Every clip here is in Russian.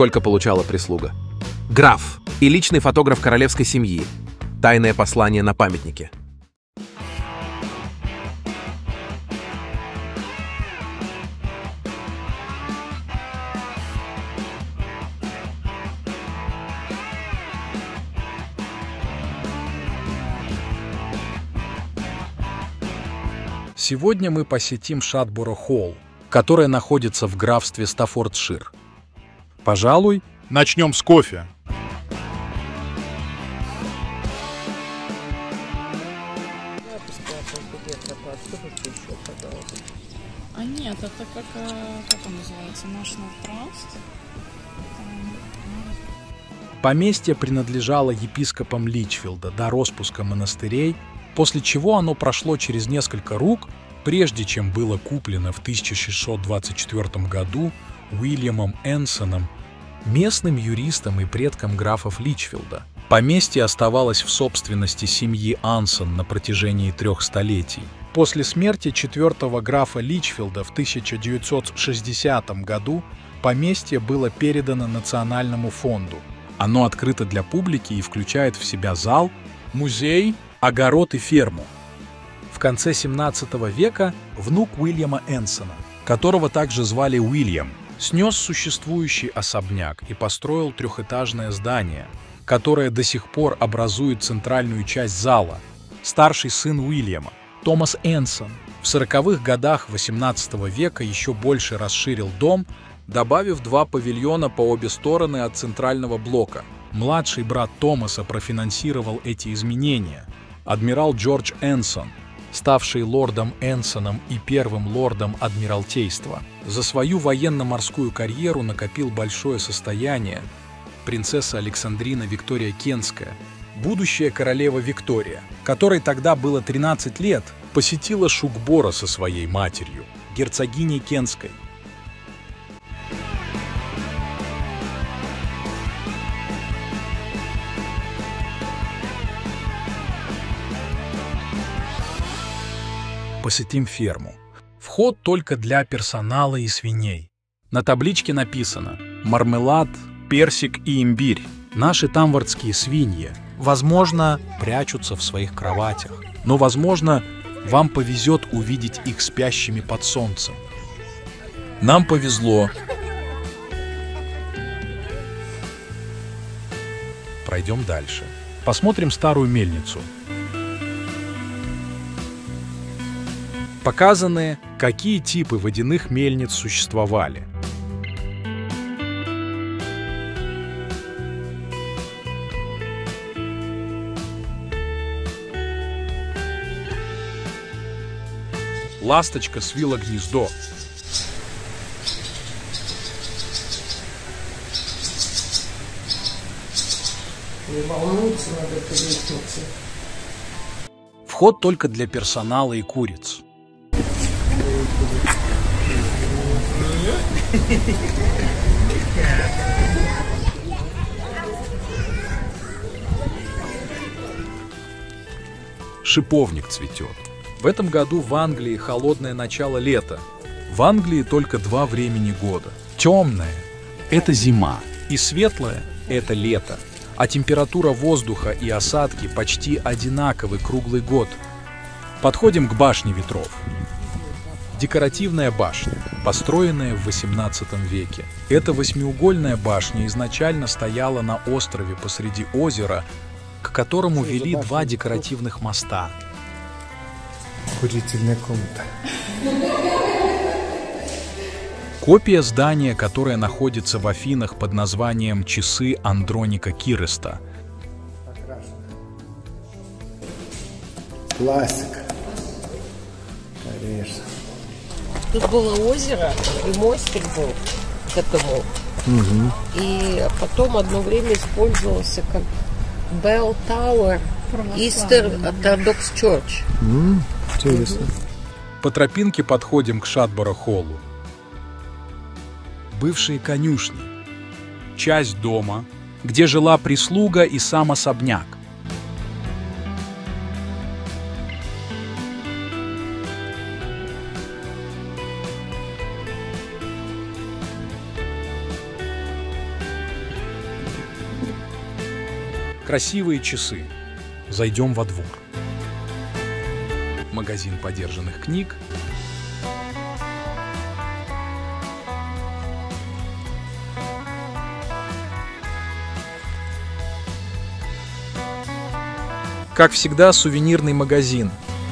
Сколько получала прислуга? Граф и личный фотограф королевской семьи. Тайное послание на памятнике. Сегодня мы посетим Шатборо-Холл, которое находится в графстве Стаффордшир. Пожалуй, начнем с кофе. А нет, это как он называется? National Trust. Поместье принадлежало епископам Личфилда до распуска монастырей, после чего оно прошло через несколько рук, прежде чем было куплено в 1624 году Уильямом Энсоном, местным юристом и предком графов Личфилда. Поместье оставалось в собственности семьи Ансон на протяжении 3 столетий. После смерти 4-го графа Личфилда в 1960 году поместье было передано Национальному фонду. Оно открыто для публики и включает в себя зал, музей, огород и ферму. В конце 17 века внук Уильяма Энсона, которого также звали Уильям, снес существующий особняк и построил 3-этажное здание, которое до сих пор образует центральную часть зала. Старший сын Уильяма, Томас Энсон, в 40-х годах XVIII века еще больше расширил дом, добавив 2 павильона по обе стороны от центрального блока. Младший брат Томаса профинансировал эти изменения. Адмирал Джордж Энсон, ставший лордом Энсоном и первым лордом Адмиралтейства, за свою военно-морскую карьеру накопил большое состояние. Принцесса Александрина Виктория Кентская, будущая королева Виктория, которой тогда было 13 лет, посетила Шугборо со своей матерью, герцогиней Кентской. Посетим ферму. Вход только для персонала и свиней. На табличке написано «Мармелад, персик и имбирь». Наши тамвардские свиньи, возможно, прячутся в своих кроватях, но, возможно, вам повезет увидеть их спящими под солнцем. Нам повезло. Пройдем дальше. Посмотрим старую мельницу. Показаны, какие типы водяных мельниц существовали. Ласточка свила гнездо. Не волнуйся над этой лестницей. Вход только для персонала и куриц. Шиповник цветет. В этом году в Англии холодное начало лета. В Англии только 2 времени года. Темное – это зима, и светлое – это лето. А температура воздуха и осадки почти одинаковы круглый год. Подходим к башне ветров. Декоративная башня, построенная в XVIII веке. Эта 8-угольная башня изначально стояла на острове посреди озера, к которому вели 2 декоративных моста. Курительная комната. Копия здания, которое находится в Афинах под названием «Часы Андроника Киреста». Классика. Конечно. Тут было озеро, и мостик был к этому. И потом одно время использовался как Bell Tower Eastern Orthodox Church. Интересно. По тропинке подходим к Шатборо-Холлу. Бывшие конюшни. Часть дома, где жила прислуга и сам особняк. Красивые часы. Зайдем во двор. Магазин подержанных книг. Как всегда, сувенирный магазин.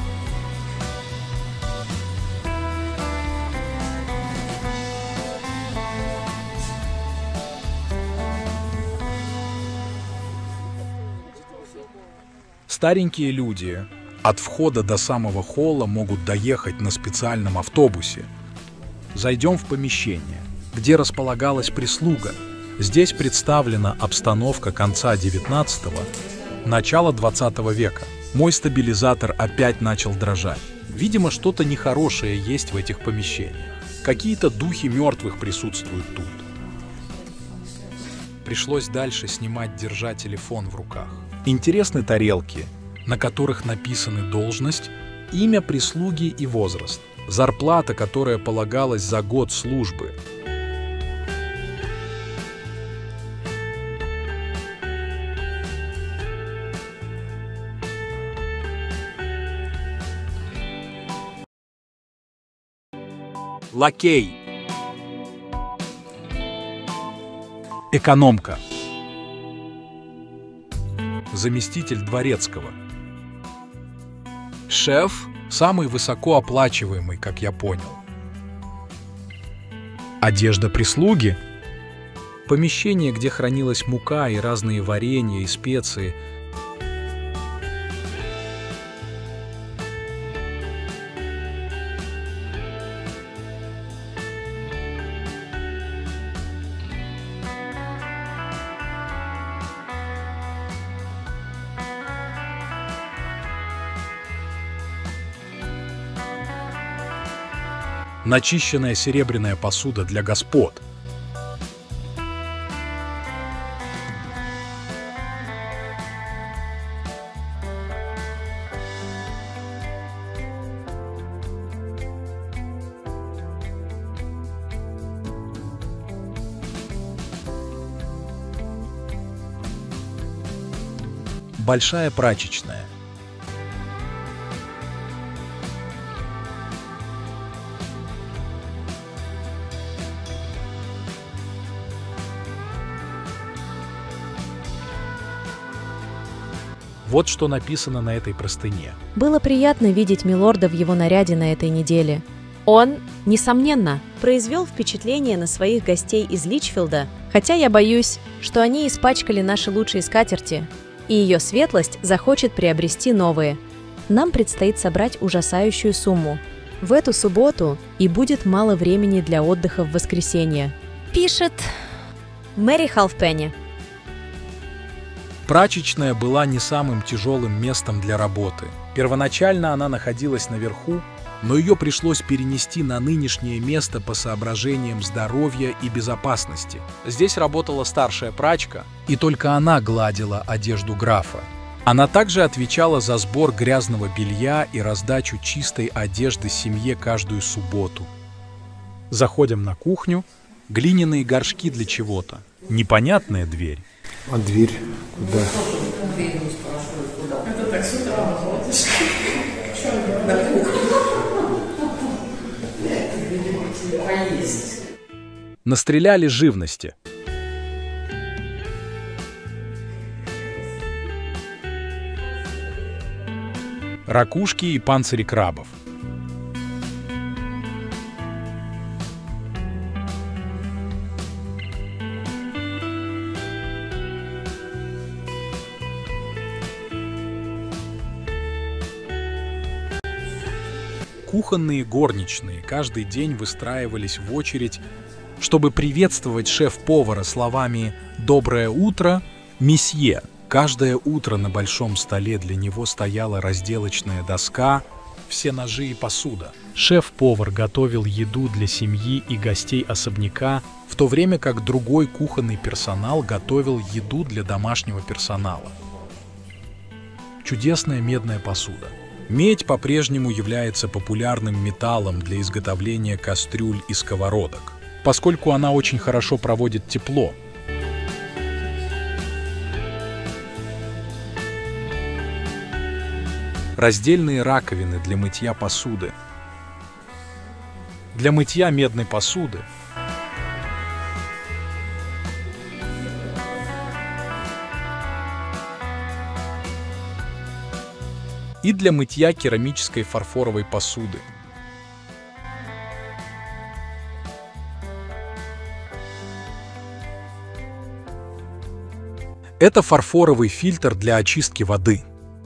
Старенькие люди от входа до самого холла могут доехать на специальном автобусе. Зайдем в помещение, где располагалась прислуга. Здесь представлена обстановка конца 19-го, начала 20 века. Мой стабилизатор опять начал дрожать. Видимо, что-то нехорошее есть в этих помещениях. Какие-то духи мертвых присутствуют тут. Пришлось дальше снимать, держа телефон в руках. Интересны тарелки, на которых написаны должность, имя прислуги и возраст, зарплата, которая полагалась за год службы. Лакей. Экономка. Заместитель дворецкого. Шеф – самый высокооплачиваемый, как я понял. Одежда прислуги. Помещение, где хранилась мука и разные варенья и специи. Начищенная серебряная посуда для господ. Большая прачечная. Вот что написано на этой простыне. Было приятно видеть милорда в его наряде на этой неделе. Он, несомненно, произвел впечатление на своих гостей из Личфилда, хотя я боюсь, что они испачкали наши лучшие скатерти, и ее светлость захочет приобрести новые. Нам предстоит собрать ужасающую сумму. В эту субботу и будет мало времени для отдыха в воскресенье. Пишет Мэри Халфпенни. Прачечная была не самым тяжелым местом для работы. Первоначально она находилась наверху, но ее пришлось перенести на нынешнее место по соображениям здоровья и безопасности. Здесь работала старшая прачка, и только она гладила одежду графа. Она также отвечала за сбор грязного белья и раздачу чистой одежды семье каждую субботу. Заходим на кухню. Глиняные горшки для чего-то. Непонятная дверь. А дверь куда? Это так с утра выходишь. Настреляли живности. Ракушки и панцири крабов. Кухонные горничные каждый день выстраивались в очередь, чтобы приветствовать шеф-повара словами «Доброе утро, месье». Каждое утро на большом столе для него стояла разделочная доска, все ножи и посуда. Шеф-повар готовил еду для семьи и гостей особняка, в то время как другой кухонный персонал готовил еду для домашнего персонала. Чудесная медная посуда. Медь по-прежнему является популярным металлом для изготовления кастрюль и сковородок, поскольку она очень хорошо проводит тепло. Раздельные раковины для мытья посуды. Для мытья медной посуды. И для мытья керамической фарфоровой посуды. Это фарфоровый фильтр для очистки воды.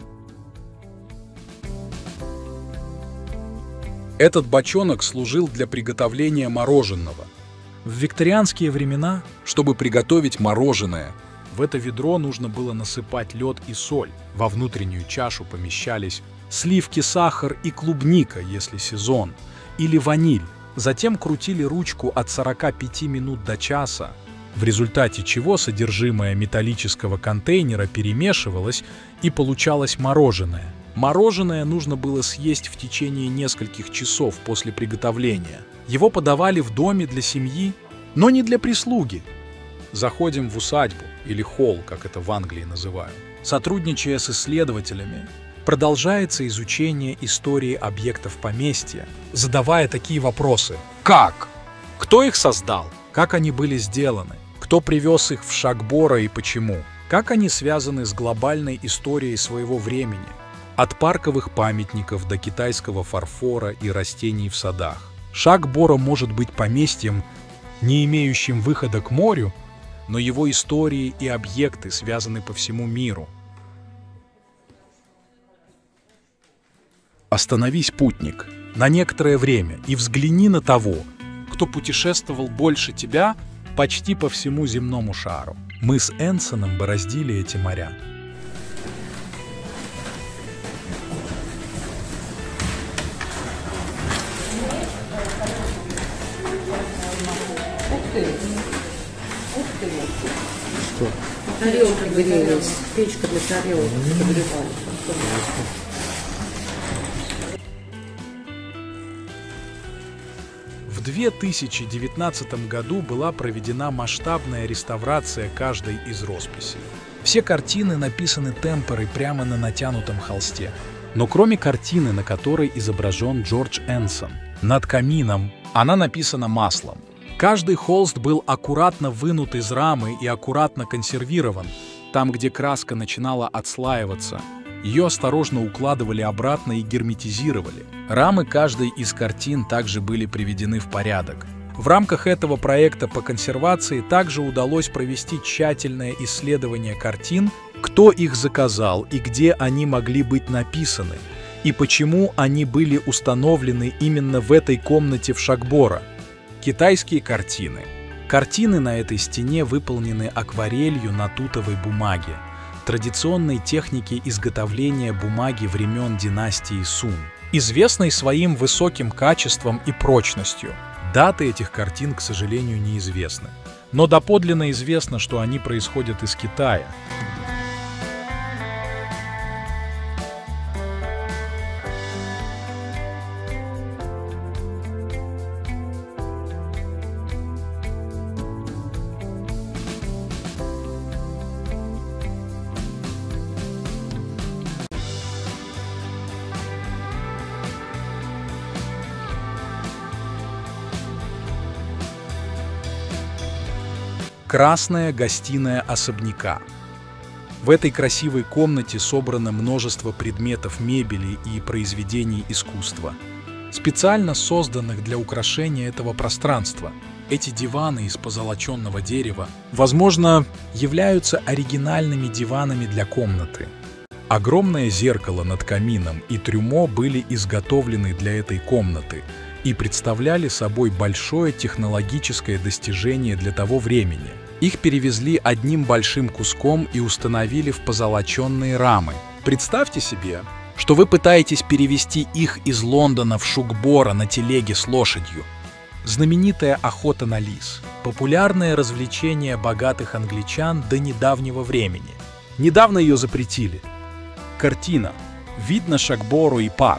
Этот бочонок служил для приготовления мороженого. В викторианские времена, чтобы приготовить мороженое, в это ведро нужно было насыпать лед и соль. Во внутреннюю чашу помещались сливки, сахар и клубника, если сезон, или ваниль. Затем крутили ручку от 45 минут до часа, в результате чего содержимое металлического контейнера перемешивалось и получалось мороженое. Мороженое нужно было съесть в течение нескольких часов после приготовления. Его подавали в доме для семьи, но не для прислуги. Заходим в усадьбу, или холл, как это в Англии называют. Сотрудничая с исследователями, продолжается изучение истории объектов поместья, задавая такие вопросы: как? Кто их создал? Как они были сделаны? Кто привез их в Шагбора и почему? Как они связаны с глобальной историей своего времени? От парковых памятников до китайского фарфора и растений в садах. Шагбора может быть поместьем, не имеющим выхода к морю, но его истории и объекты связаны по всему миру. Остановись, путник, на некоторое время и взгляни на того, кто путешествовал больше тебя почти по всему земному шару. Мы с Энсоном бороздили эти моря. Что? Тарелки грелись, печка для тарелок подогревали. В 2019 году была проведена масштабная реставрация каждой из росписей. Все картины написаны темперой прямо на натянутом холсте. Но кроме картины, на которой изображен Джордж Энсон, над камином она написана маслом. Каждый холст был аккуратно вынут из рамы и аккуратно консервирован. Там, где краска начинала отслаиваться, ее осторожно укладывали обратно и герметизировали. Рамы каждой из картин также были приведены в порядок. В рамках этого проекта по консервации также удалось провести тщательное исследование картин, кто их заказал и где они могли быть написаны, и почему они были установлены именно в этой комнате в Шагбора. Китайские картины. Картины на этой стене выполнены акварелью на тутовой бумаге, традиционной техники изготовления бумаги времен династии Сун, известной своим высоким качеством и прочностью. Даты этих картин, к сожалению, неизвестны, но доподлинно известно, что они происходят из Китая. Красная гостиная особняка. В этой красивой комнате собрано множество предметов мебели и произведений искусства, специально созданных для украшения этого пространства. Эти диваны из позолоченного дерева, возможно, являются оригинальными диванами для комнаты. Огромное зеркало над камином и трюмо были изготовлены для этой комнаты и представляли собой большое технологическое достижение для того времени. Их перевезли одним большим куском и установили в позолоченные рамы. Представьте себе, что вы пытаетесь перевезти их из Лондона в Шагбора на телеге с лошадью. Знаменитая охота на лис – популярное развлечение богатых англичан до недавнего времени. Недавно ее запретили. Картина «Вид на Шагбору и парк».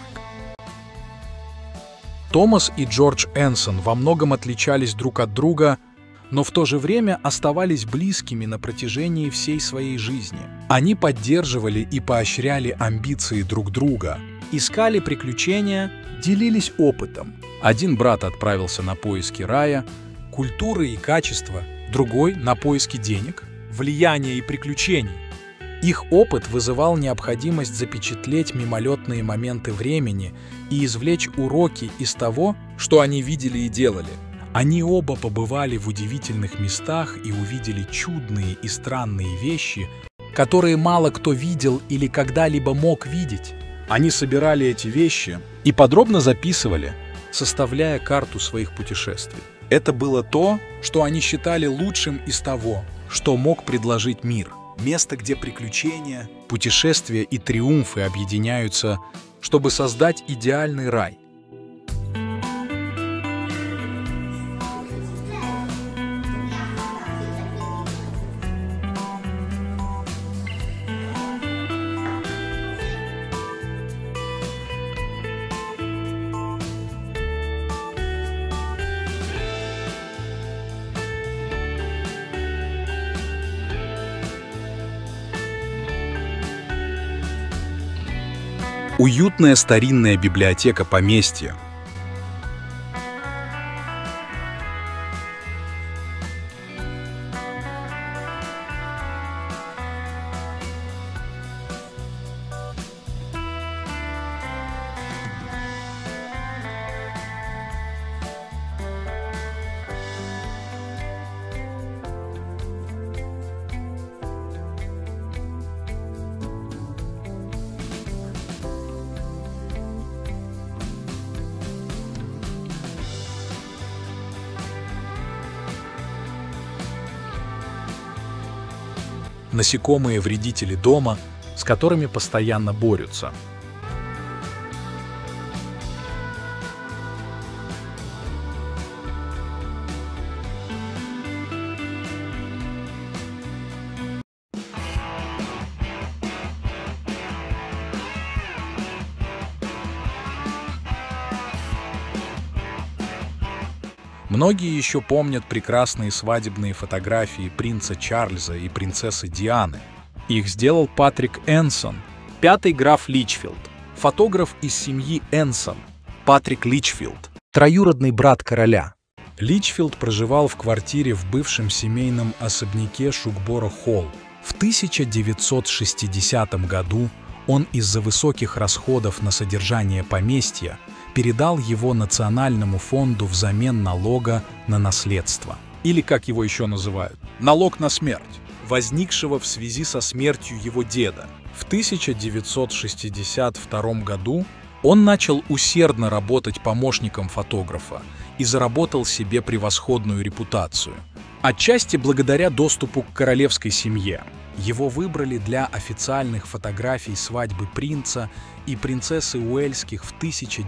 Томас и Джордж Энсон во многом отличались друг от друга, но в то же время оставались близкими на протяжении всей своей жизни. Они поддерживали и поощряли амбиции друг друга, искали приключения, делились опытом. Один брат отправился на поиски рая, культуры и качества, другой — на поиски денег, влияния и приключений. Их опыт вызывал необходимость запечатлеть мимолетные моменты времени и извлечь уроки из того, что они видели и делали. Они оба побывали в удивительных местах и увидели чудные и странные вещи, которые мало кто видел или когда-либо мог видеть. Они собирали эти вещи и подробно записывали, составляя карту своих путешествий. Это было то, что они считали лучшим из того, что мог предложить мир. Место, где приключения, путешествия и триумфы объединяются, чтобы создать идеальный рай. Уютная старинная библиотека поместья. Насекомые-вредители дома, с которыми постоянно борются. Многие еще помнят прекрасные свадебные фотографии принца Чарльза и принцессы Дианы. Их сделал Патрик Энсон, пятый граф Личфилд, фотограф из семьи Энсон, Патрик Личфилд, троюродный брат короля. Личфилд проживал в квартире в бывшем семейном особняке Шугборо-Холл. В 1960 году он из-за высоких расходов на содержание поместья передал его Национальному фонду взамен налога на наследство. Или, как его еще называют, налог на смерть, возникшего в связи со смертью его деда. В 1962 году он начал усердно работать помощником фотографа и заработал себе превосходную репутацию. Отчасти благодаря доступу к королевской семье. Его выбрали для официальных фотографий свадьбы принца и принцессы Уэльских в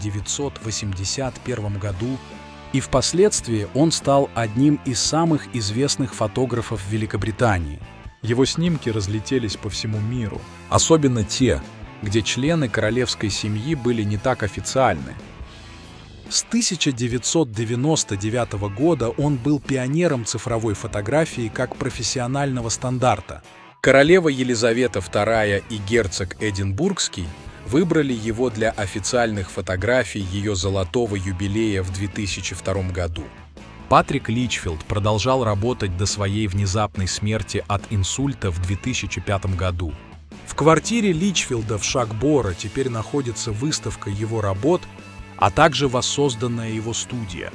1981 году, и впоследствии он стал одним из самых известных фотографов Великобритании. Его снимки разлетелись по всему миру, особенно те, где члены королевской семьи были не так официальны. С 1999 года он был пионером цифровой фотографии как профессионального стандарта. Королева Елизавета II и герцог Эдинбургский выбрали его для официальных фотографий ее золотого юбилея в 2002 году. Патрик Личфилд продолжал работать до своей внезапной смерти от инсульта в 2005 году. В квартире Личфилда в Шагборо теперь находится выставка его работ, а также воссозданная его студия.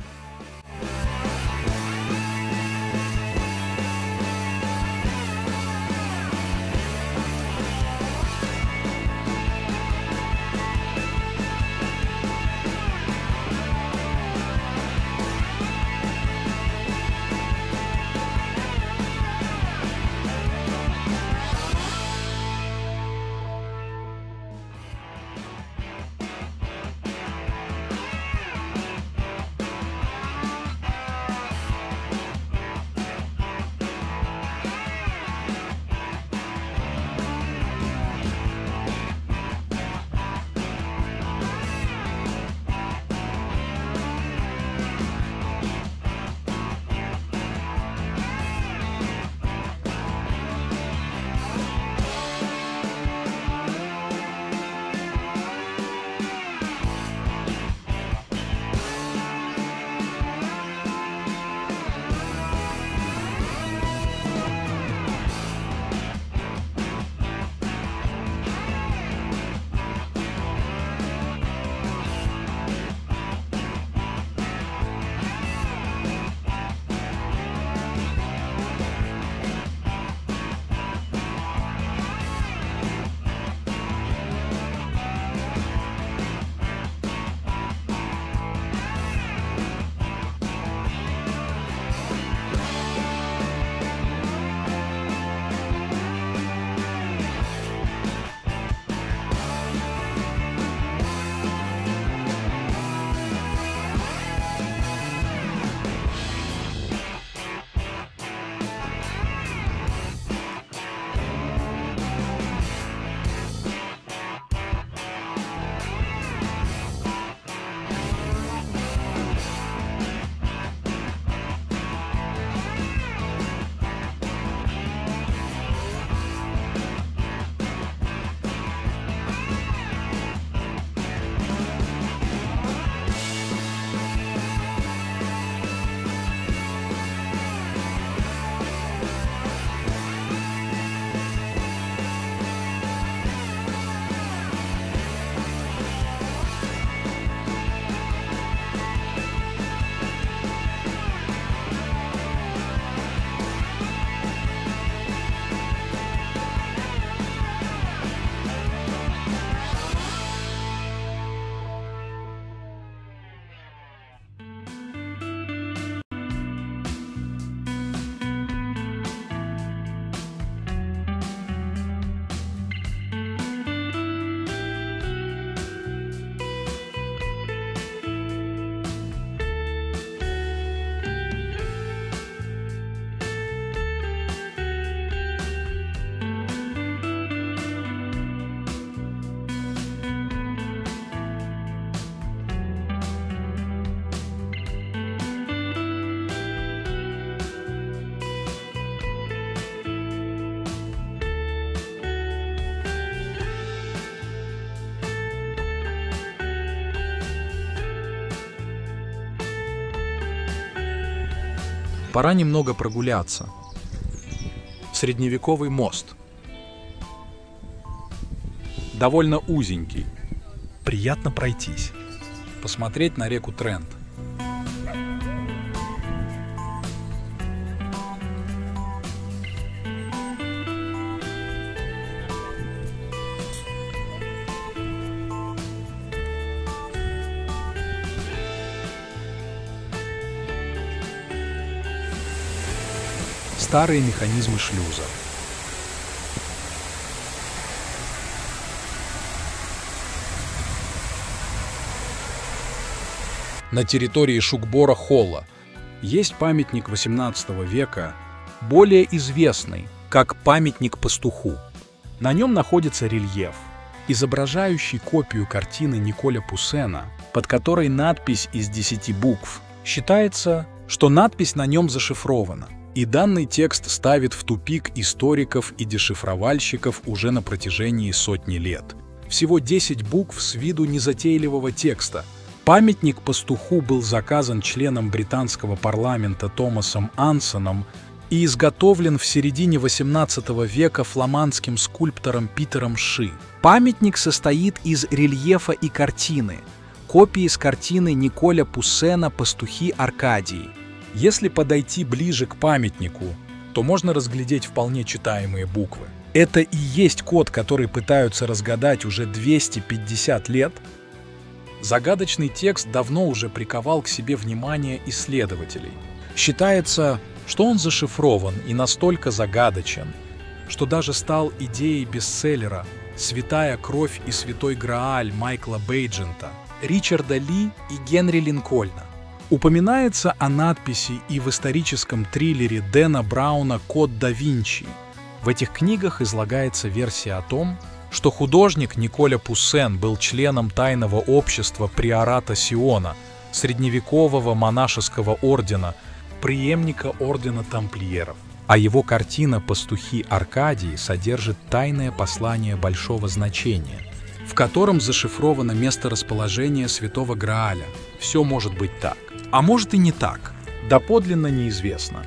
Пора немного прогуляться. Средневековый мост. Довольно узенький. Приятно пройтись. Посмотреть на реку Трент. Старые механизмы шлюза. На территории Шукбора-Холла есть памятник XVIII века, более известный как памятник пастуху. На нем находится рельеф, изображающий копию картины Николя Пуссена, под которой надпись из 10 букв. Считается, что надпись на нем зашифрована, и данный текст ставит в тупик историков и дешифровальщиков уже на протяжении сотни лет. Всего 10 букв с виду незатейливого текста. Памятник пастуху был заказан членом британского парламента Томасом Ансоном и изготовлен в середине XVIII века фламандским скульптором Питером Ши. Памятник состоит из рельефа и картины, копии с картины Николя Пуссена «Пастухи Аркадии». Если подойти ближе к памятнику, то можно разглядеть вполне читаемые буквы. Это и есть код, который пытаются разгадать уже 250 лет. Загадочный текст давно уже приковал к себе внимание исследователей. Считается, что он зашифрован и настолько загадочен, что даже стал идеей бестселлера «Святая кровь и святой Грааль» Майкла Бейджента, Ричарда Ли и Генри Линкольна. Упоминается о надписи и в историческом триллере Дэна Брауна «Код да Винчи». В этих книгах излагается версия о том, что художник Николя Пуссен был членом тайного общества приората Сиона, средневекового монашеского ордена, преемника ордена тамплиеров. А его картина «Пастухи Аркадии» содержит тайное послание большого значения, в котором зашифровано месторасположение Святого Грааля. Все может быть так. А может и не так. Доподлинно неизвестно.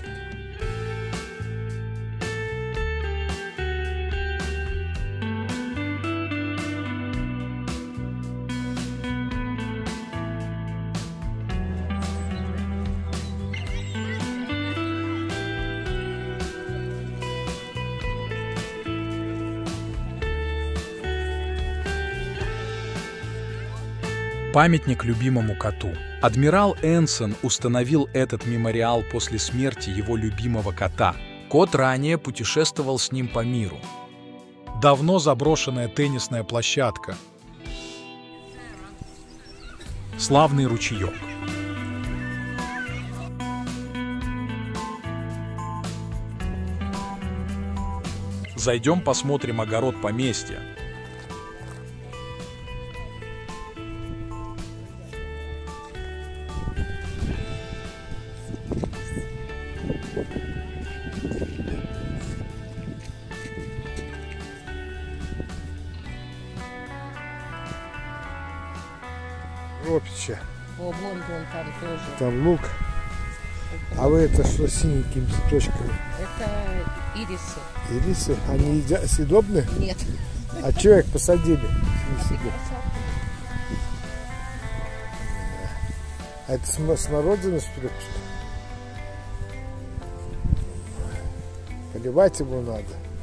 Памятник любимому коту. Адмирал Энсон установил этот мемориал после смерти его любимого кота. Кот ранее путешествовал с ним по миру. Давно заброшенная теннисная площадка. Славный ручеек. Зайдем посмотрим огород поместья. Ропича. О, вон там тоже. Там лук. А вы это что с синенькими цветочками? Это ирисы. Ирисы? Они съедобны? Нет. А чего их посадили? А это смородина, что ли? Поливать его надо.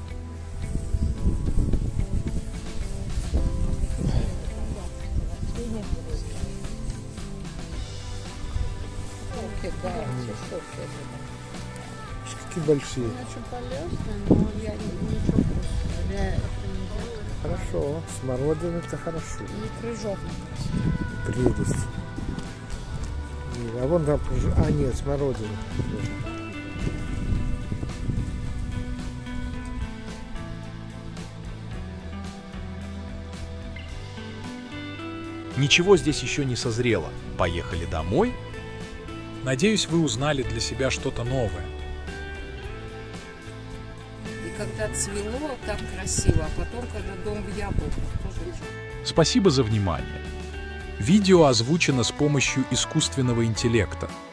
Да, какие большие. Очень полезно, но я ничего просто. Хорошо, смородина это хорошо. И крыжов. Прелесть. А вон там, а нет, смородина. Ничего здесь еще не созрело. Поехали домой. Надеюсь, вы узнали для себя что-то новое. И когда цвело так красиво, а потом, когда дом в яблоках, тоже. Спасибо за внимание. Видео озвучено с помощью искусственного интеллекта.